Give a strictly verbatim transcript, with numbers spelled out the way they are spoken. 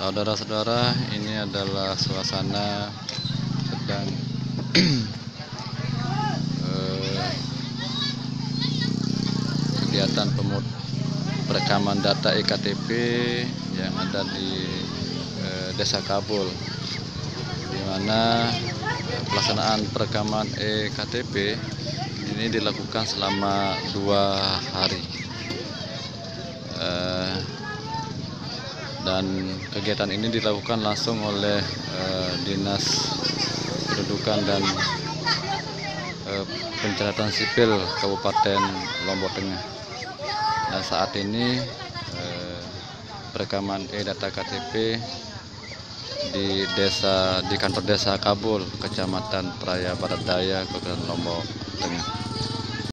Saudara-saudara, ini adalah suasana sedang eh, kegiatan pemut perekaman data E K T P yang ada di eh, Desa Kabul, di mana eh, pelaksanaan perekaman E K T P ini dilakukan selama dua hari. Eh, dan kegiatan ini dilakukan langsung oleh uh, Dinas Kependudukan dan uh, Pencatatan Sipil Kabupaten Lombok Tengah. Dan saat ini uh, perekaman e-data K T P di desa di kantor Desa Kabul, Kecamatan Praia Barat Daya, Kabupaten Lombok Tengah.